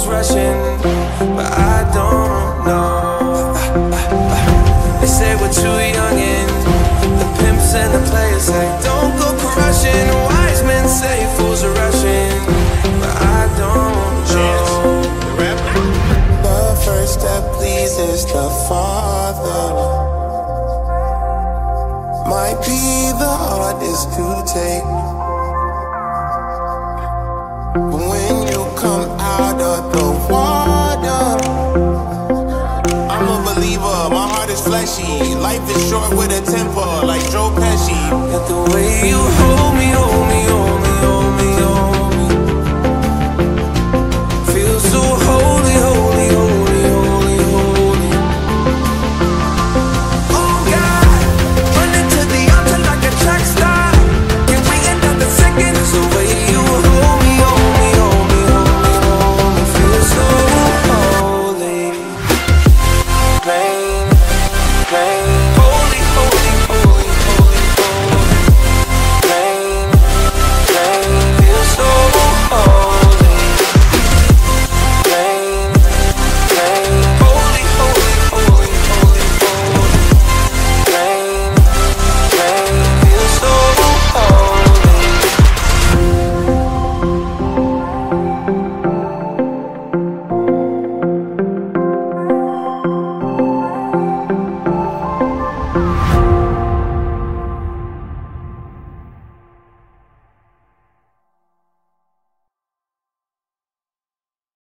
who's rushing, but I don't know. They say we're too young and the pimps and the players say don't go crushing. Wise men say fools are rushing, but I don't know. The first step pleases the Father might be the hardest to take, but when you come out of the water, I'm a believer, my heart is fleshy. Life is short with a temper, like Joe Pesci. But the way you hold me, hold me, hold me, hold me, hold me.